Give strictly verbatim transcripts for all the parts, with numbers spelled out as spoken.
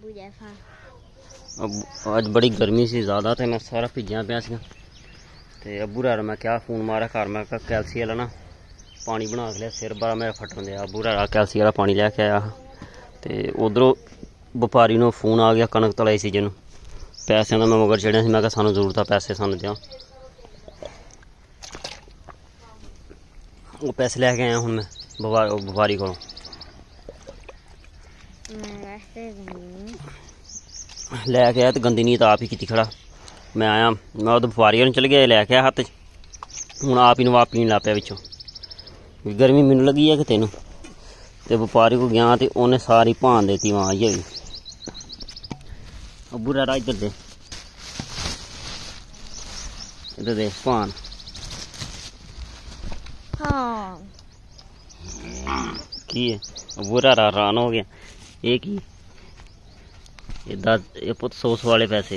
अज बड़ी गर्मी सी ज़्यादा तो मैं सारा भिजिया पिया सी ते अबू रा मैं क्या फोन मारा घर मैं कैलसी वाला ना पानी बना के लिया सिर बड़ा मेरा फटन दिया। अबू रा कैलसी वाला पानी लैके आया तो उधरों व्यापारी नूं फोन आ गया कनक तलाई सीजन पैसों का मैं मगर चढ़िया मैं सानू जरूरत है पैसे सानू दिया। वो पैसे लैके आया हूँ मैं व्यापारी को लैके आया तो गंदी नीयत आप ही की खड़ा। मैं आया मैं उधर व्यापारी चल गया लैके आया हत्थ हूँ आप ही नवा पीन लग पाया पिछों गर्मी मैनू लगी है कि तेनों तो व्यापारी को गया तो उन्हें सारी भान देती वहाँ आई भी। अबू रा इधर दे इधर दे भान की है अबू रा रान हो गया ये की ये दस ये पुत सौ सौ वाले पैसे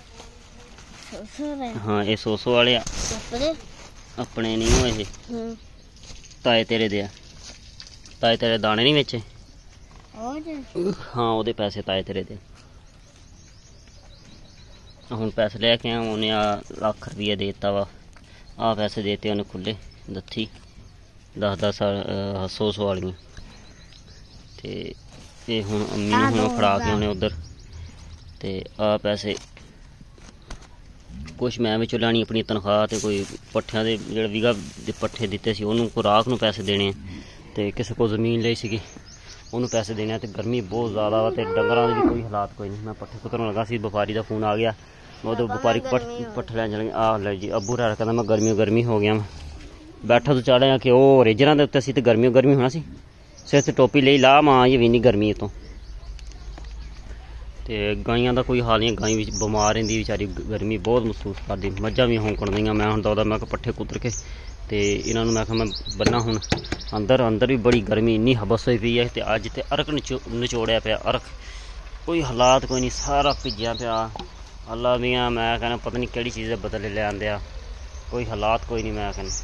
हाँ ये सौ सौ वाले अपने नहीं हुए ताए तेरे दे ताए तेरे दाने नहीं बेचे हाँ वो पैसे ताए तेरे दे हूँ पैसे लैके आया उन्हें आ लख रुपया देता वा आ पैसे देते उन्हें खुले दत्थी दस दस सौ सौ वाली ते ये हुण अम्मी नूं हुण फड़ा के उन्हें उधर ते आ पैसे कुछ मैं विचों लैनी अपनी तनख्वाह ते कोई पट्ठियां दे जेह्ड़े बीघा दे पट्ठे दिते सी उन्होंने को राख नूं पैसे देने ते किसी को जमीन लई सीगी उन्होंने पैसे देने ते गर्मी बहुत ज़्यादा वा ते डंगरां दे भी कोई हालात कोई नहीं। मैं पट्ठे कुतरन लगा सी व्यापारी का फोन आ गया मैं उधर व्यापारी पट पट्ठे लैन चल गया आ लै जी अबू रा कहता मैं गर्मी गर्मी हो गया मैं बैठा तो चाढ़िया कि वह रेजर के उत्ते सी तो गर्मी गर्मी होना सी सिर से टोपी ले ला मां ये भी नहीं गर्मी तो गाइयां का कोई हाल नहीं गाई भी बमार रही बेचारी गर्मी बहुत महसूस करती मझा भी हौंकण दी मैं हूँ दौदा मैं पट्ठे कुतर के तो इन्हों मैं मैं बन्ना हूँ अंदर अंदर भी बड़ी गर्मी इन्नी हबस हुई पई है तो अज तो अरक नचो नचोड़िया पाया अरक कोई हालात कोई नहीं सारा भिजिया पाया अल्लाह मियाँ मैं कहना पता नहीं किहड़ी चीज़ बदले ले आंदे आ कोई हालात कोई नहीं मैं कहना।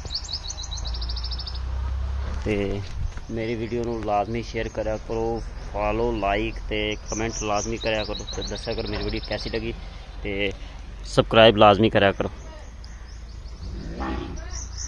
तो मेरी वीडियो नूं लाजमी शेयर करा करो फॉलो लाइक ते कमेंट लाजमी करा करो तो दस्या करो मेरी वीडियो कैसी लगी तो सबसक्राइब लाजमी करा करो।